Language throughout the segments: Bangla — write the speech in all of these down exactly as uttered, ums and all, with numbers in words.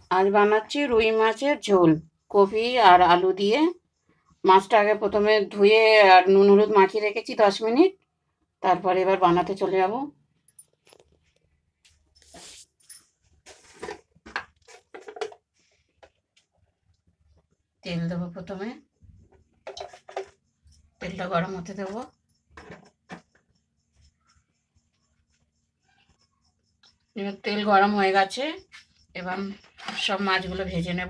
আজ বানাচ্ছি রুই মাছের ঝোল, কপি আর আলু দিয়ে। মাছটা আগে প্রথমে ধুয়ে আর নুন হলুদ মাখিয়ে রেখেছি দশ মিনিট। তারপরে এবার বানাতে চলে যাব। তেল দেবো প্রথমে, তেলটা গরম হতে দেবো। এবার তেল গরম হয়ে গেছে, এবার সব মাছগুলো ভেজে নেব।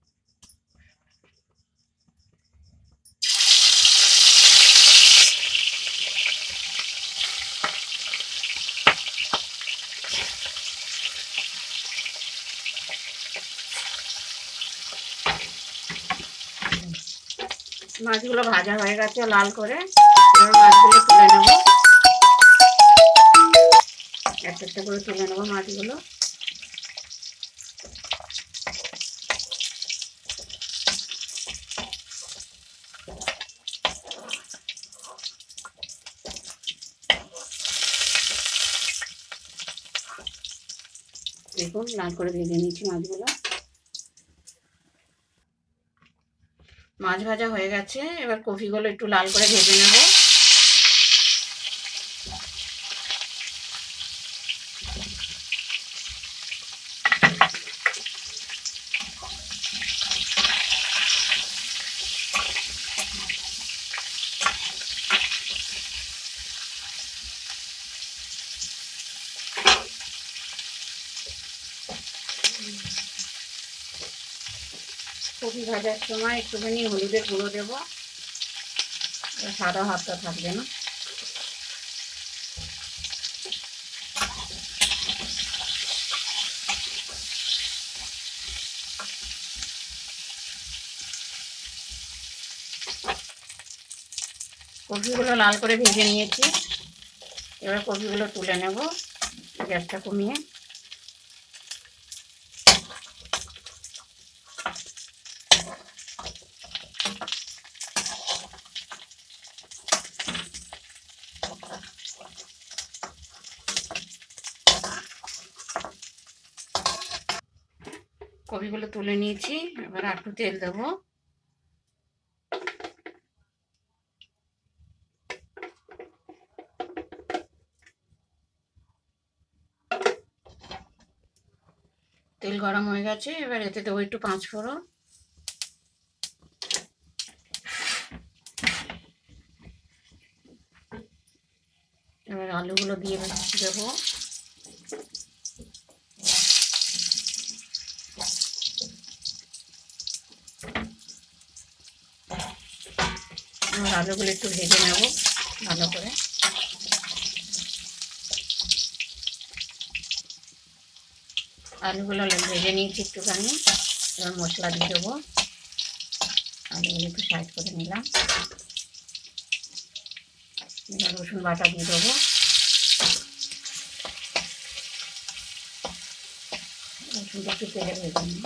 মাছগুলো ভাজা হয়ে গেছে লাল করে, এবার মাছগুলো তুলে নেব। একটা একটা করে তুলে নেব মাছগুলো। দেখুন লাল করে ভেজে নিচ্ছি মাছগুলো। মাছ ভাজা হয়ে গেছে, এবার কপিগুলো একটু লাল করে ভেজে নেব। কপি ভাজার সময় একটুখানি হলুদের গুঁড়ো দেবো, সাদা ভাতটা থাকবে না। কপিগুলো লাল করে ভেজে নিয়েছি, এবার কপিগুলো তুলে নেব গ্যাসটা কমিয়ে। কপিগুলো তুলে নিয়েছি, এবার একটু তেল দেবো। তেল গরম হয়ে গেছে, এবার এতে দেবো একটু পাঁচ ফোড়ন। এবার আলুগুলো দিয়ে দেবো। এবার আলুগুলো একটু ভেজে নেব ভালো করে। আলুগুলো ভেজে নিয়েছি একটুখানি, এবার মশলা দিয়ে দেবো। আলুগুলো একটু সাইড করে নিলাম, এবার রসুন বাটা দিয়ে দেবো। রসুনটা একটু তেলে ভেজে নিই।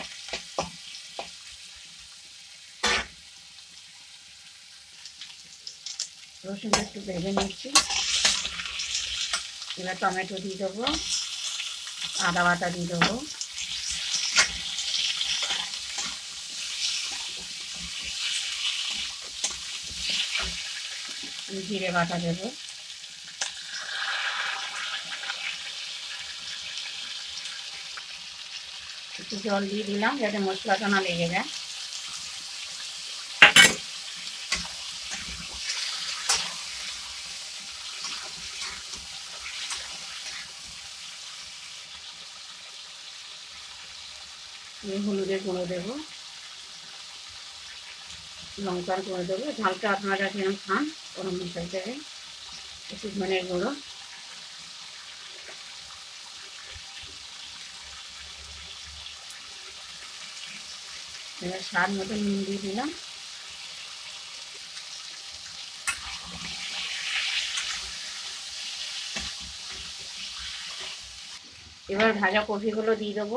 রসুনটা একটু ভেজে নিচ্ছি, এবার টমেটো দিয়ে দেবো, আদা বাটা দিয়ে দেবো, জিরে বাটা দেবো, একটু জল দিয়ে দিলাম যাতে মশলাটা না লেগে যায়। হলুদের গুঁড়ো দেবো, লঙ্কার গুঁড়ো দেবো, ঝালটা আপনারা যেরকম খান ওরকম মিশাই দেবে, একটু ধনের গুঁড়ো। এবার স্বাদ মতো নুন দিয়ে দিলাম। এবার ভাজা কপিগুলো দিয়ে দেবো।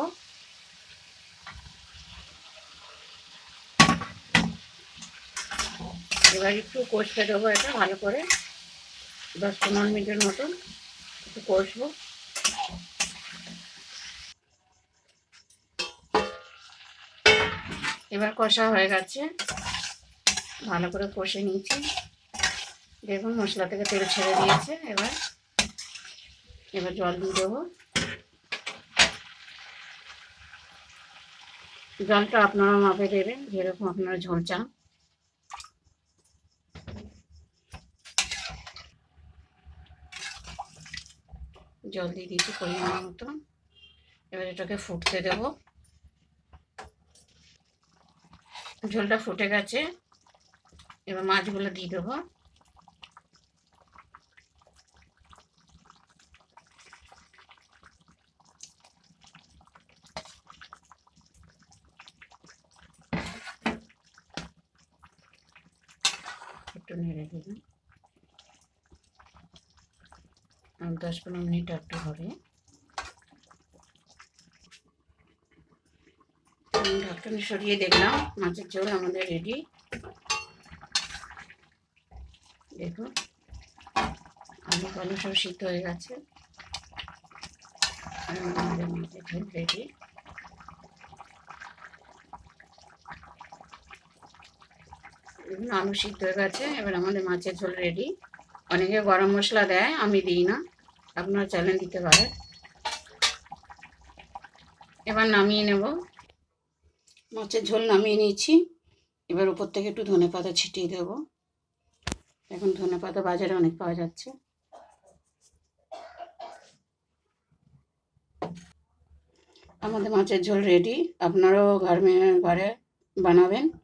এবার একটু কষতে দেবো এটা ভালো করে, দশ পনেরো মিনিটের মতন একটু কষবো। এবার কষা হয়ে গেছে, ভালো করে কষে নিয়েছি। দেখুন মশলা থেকে তেল ছেড়ে দিয়েছে। এবার এবার জল দিয়ে দেবো। জলটা আপনারা মাপে দেবেন, যেরকম আপনারা ঝোল চান। জল দিয়ে দিয়েছি পরিমাণ মতো। এবার এটাকে ফুটতে দেব। ঝোলটা ফুটে গেছে, এবার মাছগুলো দিয়ে দেবো। একটু নেড়ে দিলাম। আর দশ পনেরো মিনিট একটু হবে। ঢাকনা সরিয়ে দেখলাম মাছের ঝোল আমাদের রেডি। দেখুন আলু ফালু সব সিদ্ধ হয়ে গেছে, আমাদের মাছের ঝোল রেডি। আলু সিদ্ধ হয়ে গেছে, এবার আমাদের মাছের ঝোল রেডি। অনেকে গরম মশলা দেয়, আমি দিই না, আপনারা চাইলে দিতে পারেন। এবার নামিয়ে নেব। মাছের ঝোল নামিয়ে নিয়েছি। এবার উপর থেকে একটু ধনেপাতা ছিটিয়ে দেব। এখন ধনেপাতা বাজারে অনেক পাওয়া যাচ্ছে। আমাদের মাছের ঝোল রেডি। আপনারাও ঘরে ঘরে বানাবেন।